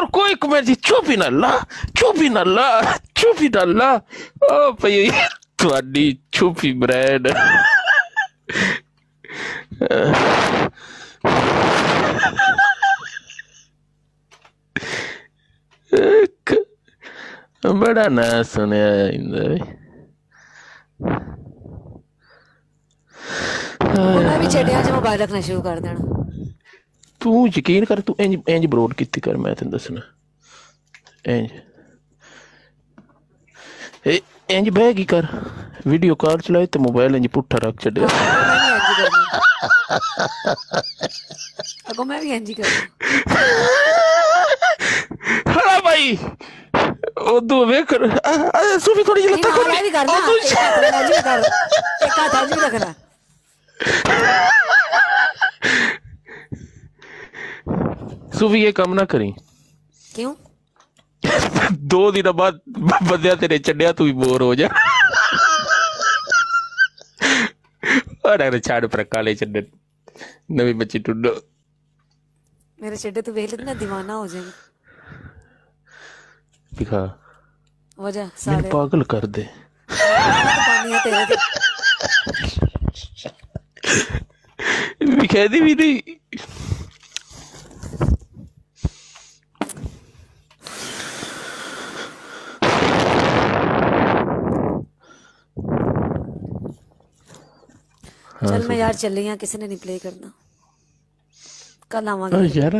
और कोई कमेंट जी चुप ही ना ला ओ भई ਤੁਹਾਡੀ ਛੁਪੀ ਬ੍ਰੈਡ बड़ा ना सुनिया मैं भी छड्डिया च मोबाइल रखना शुरू कर देना तू यकीन कर तू इंज इंज ब्रॉड कीती कर मैं तेन दसना इंज इंज बैग ही कर वीडियो कॉल चलाए तो मोबाइल इंज पुट्ठा रख छड्डिया अगो मैं भी इंज ही करना हाँ भाई उदू वेख सूफी थोड़ी जी लत्ता मैं भी करना एक हाथ इंज भी रखना सूफी ये काम ना करी क्यों 2 दिन बाद बंदिया तेरे छड्डिया तू भी बोर हो जा और छाड़ पर काले छड्डे नवी बच्ची टुड्डो मेरे छड्डे तू वेख ना दीवाना हो जाएगा दिखा वजह मैंने सारे पागल कर दे पानी है तेरे ते दिखा दी भी नहीं चल मैं यार चल रही हूं किसी ने नहीं प्ले करना कल आवांगे यार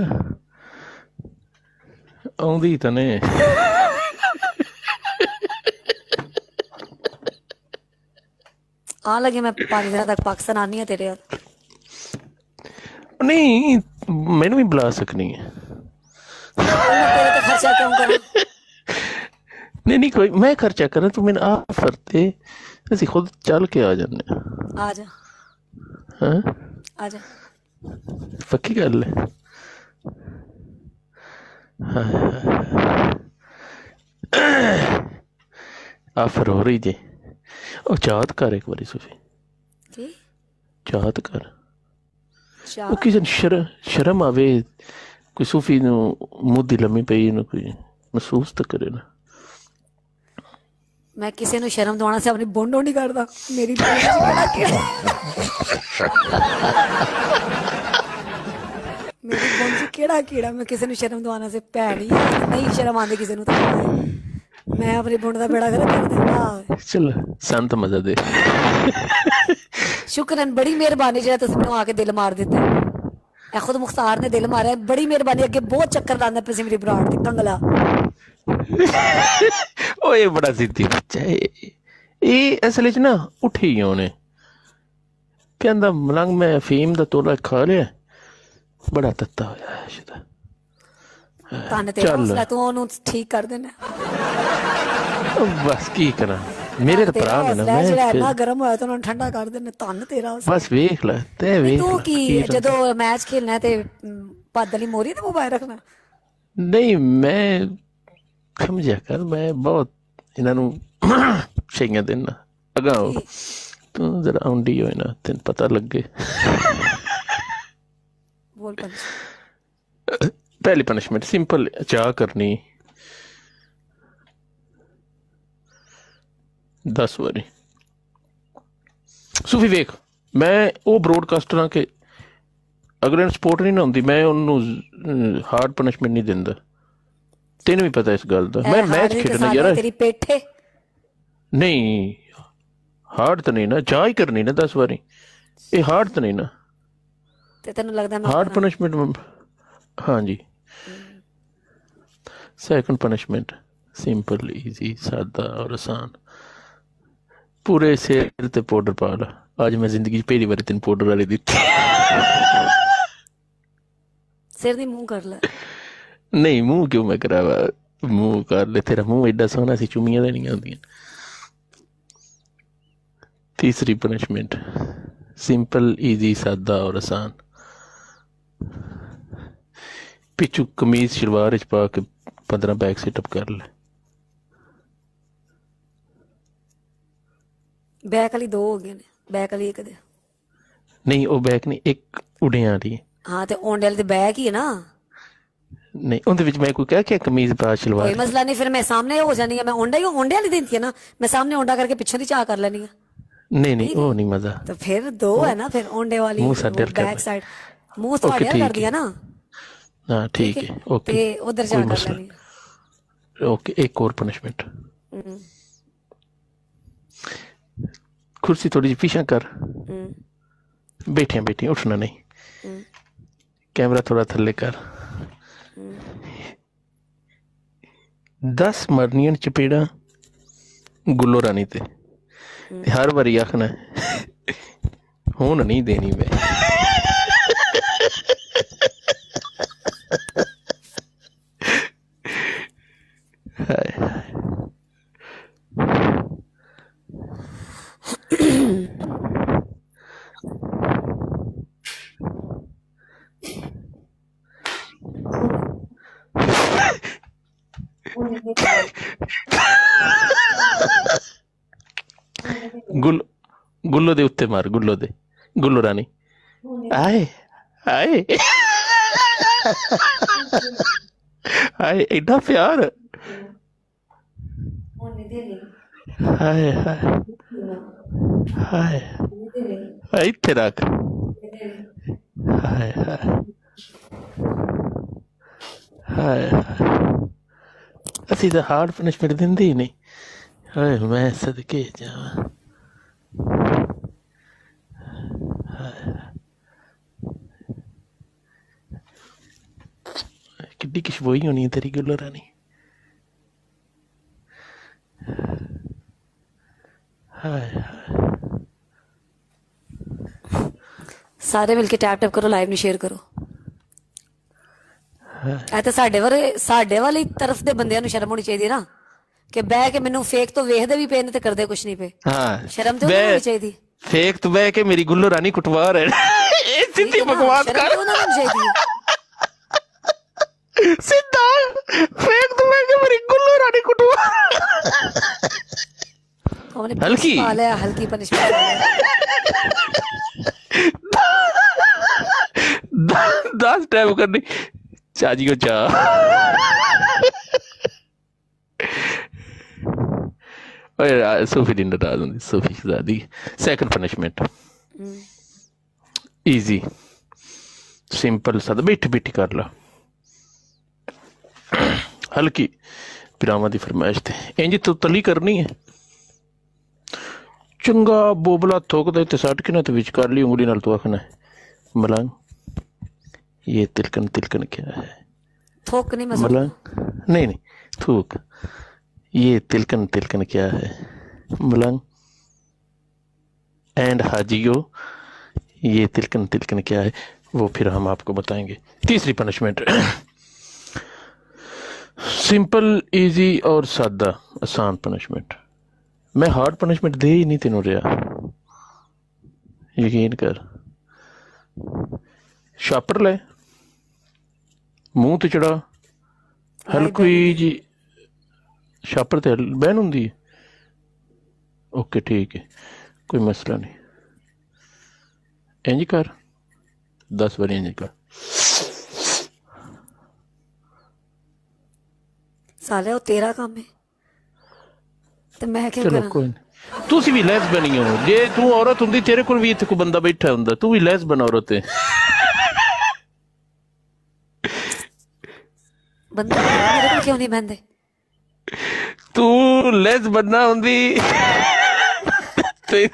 आउंदी तने आ लगे मैं 5 दिन तक पाकिस्तान आनी है तेरे यार नहीं मैंने भी बुला सकनी है मैं तेरे पे खर्चा क्यों करूं नहीं कोई मैं खर्चा करा तू मैंने ऑफर ते ਅਸੀਂ खुद चल के आ जाने आ जा हाँ आ जा पक्की गल है ऑफर हो रही जी ओ चाहत कर एक बारी सूफी की चाहत कर चाह ਉਹ ਕਿਸੇ ਨੂੰ ਸ਼ਰਮ ਆਵੇ ਕੋਈ ਸੂਫੀ ਨੂੰ ਮੁੱਦੀ ਲੰਮੀ ਪਈ ਨੂੰ ਕੋਈ ਮਹਿਸੂਸ ਤਾਂ ਕਰੇ ਨਾ मैं किसी ਨੂੰ ਸ਼ਰਮ ਦਵਾਉਣਾ ਸੇ ਆਪਣੀ ਬੋਂਡੋ ਨਹੀਂ ਕਰਦਾ ਮੇਰੀ ਬੋਂਡ ਚ ਕਿਹੜਾ ਕੀੜਾ ਮੈਂ ਕਿਸੇ ਨੂੰ ਸ਼ਰਮ ਦਵਾਉਣਾ ਸੇ ਭੈਣ ਹੀ ਨਹੀਂ ਸ਼ਰਮ ਆਉਂਦੀ ਕਿਸੇ ਨੂੰ ਤਾਂ ਮੈਂ ਆਪਣੀ ਬੋਂਡ ਦਾ ਬੇੜਾ ਕਰ ਦਿੰਦਾ ਚਲ ਸੰਤ ਮਜ਼ਾ ਦੇ ਸ਼ੁਕਰਨ ਬੜੀ ਮਿਹਰਬਾਨੀ ਜਿਹੜਾ ਤੁਸੀਂ ਮੈਨੂੰ ਆ ਕੇ ਦਿਲ ਮਾਰ ਦਿੱਤਾ ਇਹ ਖੁਦ ਮੁਖਤਾਰ ਨੇ ਦਿਲ ਮਾਰਿਆ ਬੜੀ ਮਿਹਰਬਾਨੀ ਅੱਗੇ ਬਹੁਤ ਚੱਕਰ ਲਾਉਂਦਾ ਪਿਆ ਸੀ ਮੇਰੀ ਬਰਾੜ ਤੇ ਕੰਗਲਾ ਉਹ ਇਹ ਬੜਾ ਜ਼ਿੱਦੀ ਬੱਚਾ ਇਹ ਅਸਲ 'ਚ ਨਾ ਉੱਠੀ ਉਹਨੇ ਕਹਿੰਦਾ ਮਲੰਗ ਮੈਂ ਅਫੀਮ ਦਾ ਤੋਲਾ ਖਾ ਲਿਆ ਬੜਾ ਤੱਤਾ ਹੋਇਆ ਸ਼ੁਦਾ ਤਨ ਤੇ ਹੌਸਲਾ ਤੂੰ ਉਹਨੂੰ ਠੀਕ ਕਰ ਦੇਣਾ ਬਸ ਕੀ ਕਰਾਂ ਮੇਰੇ ਤਾਂ ਭਰਾ ਨੇ ਨਾ ਮੈਂ ਜਿਹੜਾ ਨਾ ਗਰਮ ਹੋਇਆ ਤਾਂ ਉਹਨੂੰ ਠੰਡਾ ਕਰ ਦੇਣਾ ਤਨ ਤੇਰਾ ਬਸ ਵੇਖ ਲੈ ਤੇ ਵੇਖ ਤੂੰ ਕੀ ਜਦੋਂ ਮੈਚ ਖੇਲਣਾ ਤੇ ਪਾਦਲੀ ਮੋਰੀ ਤੇ ਮੋਬਾਈਲ ਰੱਖਣਾ ਨਹੀਂ ਮੈਂ ਸਮਝਿਆ ਕਰ ਮੈਂ ਬਹੁਤ ਇਹਨਾਂ ਨੂੰ ਸ਼ਈਆਂ ਦੇਣਾ ਅਗਾਓ ਤੂੰ ਜ਼ਰਾ ਆਉਂਦੀ ਹੋਏ ਨਾ ਤੈਨੂੰ ਪਤਾ ਲੱਗੇ ਬੋਲ ਪੰਜ पहली पनिशमेंट सिंपल चाह करनी 10 बारी सूफी वेख मैं वो ब्रॉडकास्टर हाँ कि अगर सपोर्ट नहीं ना होंगी मैं उन्होंने हार्ड पनिशमेंट नहीं दिंदा तेन भी पता इस गल का मैं मैच खेडना यार तेरी पेठे नहीं हार्ड तो नहीं ना चाह ही करनी ना 10 बारी ये हार्ड तो नहीं ना तेन लगता है हार्ड पनिशमेंट हाँ जी सेकंड पनिशमेंट सिंपल इजी सादा और आसान पूरे सिर ते पाउडर पा ला आज मैं जिंदगी पहली बार तेन पाउडर वाली दी सिर दी मुंह कर ले नहीं मुंह क्यों मैं करावा मुंह कर ले तेरा मुंह एडा सोहना सी चुमियां देनियां होंदियां तीसरी पनिशमेंट सिंपल इजी सादा और आसान पिछू कमीज शलवार च पा के 15 बैक सिटअप कर ले बैक वाली 2 हो गए ने बैक वाली एक दे नहीं वो बैक नहीं एक उड़िया वाली हाँ ते ओंडे वाली ते बैक ही है ना नहीं ਉਹਦੇ ਵਿੱਚ ਮੈਂ ਕੋਈ ਕਹਿ ਕੇ ਕਮੀਜ਼ ਪਾ कोई ਸ਼ਲਵਾਰ मसला नहीं, फिर मैं सामने हो जानी है, मैं ओंडे वाली देती है ना, मैं सामने ओंडा करके पिछों दी चाह कर लेनी है। नहीं नहीं वो नहीं मजा तो फिर दो है ना, फिर ओंडे वाली मुंह साडे कर बैक साइड, मुंह ओके थोड़े कर ठीक दिया है ना, हाँ ठीक है ओके ते उधर कोई जा कर मसला लेनी है। नहीं ओके एक और पनिशमेंट हम्म, कुर्सी थोड़ी सी पीछा कर हम्म, बैठिया बैठिया उठना नहीं हम्म, कैमरा थोड़ा थल्ले कर 10 मरनियन चपेड़ा गुल्लो रानी ते हर बारी आखना हूं नहीं देनी मैं हाय हाय गुल गुल्लो दे उत्ते मार गुल्लो रानी आए आए आए एडा प्यार हाय हाय हाय हाय इत्थे रख हाय हाय हाय असी तो हार्ड पनिशमेंट दिंदे ही नहीं हाय मैं सदके जावां किड्डी खुशबोई होनी है तेरी गुल्लो रानी हाय हाय सारे मिलके टैप टैप करो, लाइव नहीं शेयर करो। ਇਹ ਤੇ ਸਾਡੇ ਵਾਲੀ ਤਰਫ ਦੇ ਬੰਦਿਆਂ ਨੂੰ ਸ਼ਰਮ ਹੋਣੀ ਚਾਹੀਦੀ ਹੈ ਨਾ, ਕਿ ਬਹਿ ਕੇ ਮੈਨੂੰ ਫੇਕ ਤੋਂ ਵੇਖਦੇ ਵੀ ਪਏ ਨੇ ਤੇ ਕਰਦੇ ਕੁਛ ਨਹੀਂ ਪਏ। हाँ ਸ਼ਰਮ ਤੇ ਉਹਨਾਂ ਨੂੰ ਹੋਣੀ ਚਾਹੀਦੀ, फेक तो बह के मेरी गुल्लो रानी कुटवा रहे ये ਠੀਕ सीधी ਹੈ ਨਾ, बकवास ਸ਼ਰਮ कर ਤੇ ਉਹਨਾਂ ਨੂੰ ਹੋਣੀ ਚਾਹੀਦੀ ਹੈ। सीधा फेक तो बह के मेरी गुल्लो रानी कुटवा हमने हल्की पा लिया, हल्की पनिशमेंट दस टाइम करनी चाची को चा सूफी दिन नाराज होंदी सूफी शहजादी सेकंड पनिशमेंट इजी सिंपल सादा बैठी बैठी कर ला हल्की पिरामा दी फरमाइश ते इंज तो तली करनी है चंगा बोबला थोकदा ते सट के ना ते विच कर ली उंगली नाल तो आखना है मलंग ये तिलकन तिलकन क्या है थोक नहीं मजा। मलंग नहीं नहीं थूक ये तिलकन तिलकन क्या है मलंग एंड हाजियो ये तिलकन तिलकन क्या है वो फिर हम आपको बताएंगे। तीसरी पनिशमेंट सिंपल इजी और सादा आसान पनिशमेंट। मैं हार्ड पनिशमेंट दे ही नहीं तेनों रहा यकीन कर। छापर ले मुंह ते चढ़ा हल्की जी छापर ते बहन होंदी है ओके ठीक है कोई मसला नहीं इंज कर 10 बार इंज कर साले वो तेरा काम है ते मैं क्यों चलो करा। कोई नहीं तुसी भी लेस बनी हो जे तू औरत हुंदी तेरे कोल भी इत्थे कोई बंदा बैठा हुंदा तू भी लेस बन औरत है बंदा मेरे को क्यों नहीं बहनदे। तू लेस बनना हुंदी ते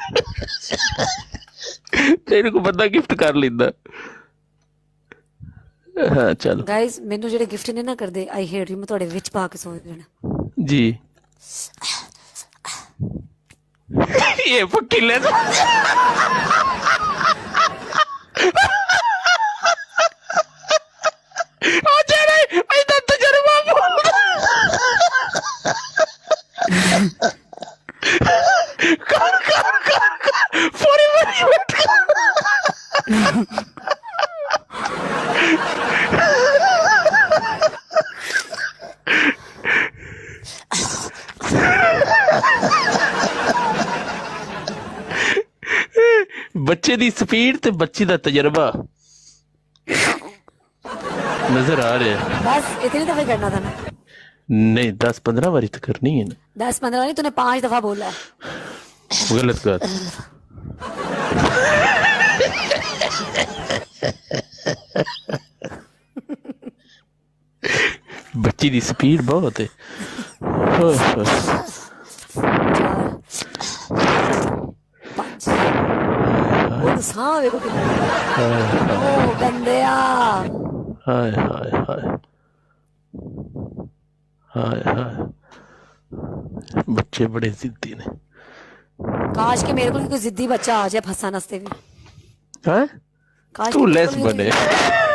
तेरे को बंदा गिफ्ट कर लेंदा। हाँ चल गाइस मैनू जेडे गिफ्ट नहीं ना करदे आई हेट यू, मैं ਤੁਹਾਡੇ ਵਿੱਚ ਪਾ ਕੇ ਸੌਂ ਜਾਣਾ जी ये पक्की लेस बच्चे दी स्पीड ते बच्ची दा तजर्बा नजर आ रहे हैं। बस इतनी दफे करना था ना। नहीं 10-15 बारी तो करनी है ना। 10-15 नहीं, तूने 5 दफा बोला है। गलत बात। बच्ची दी स्पीड बहुत है। ओह, 4 5 वो सांव देखो कितना। ओ गंदया। हाय हाय हाय हाय हाय। बच्चे बड़े जिद्दी ने। काश के मेरे को कोई जिद्दी बच्चा आ जाए फंसा नस्ते में। हैं काश तू के मेरे लेस को कोई बने।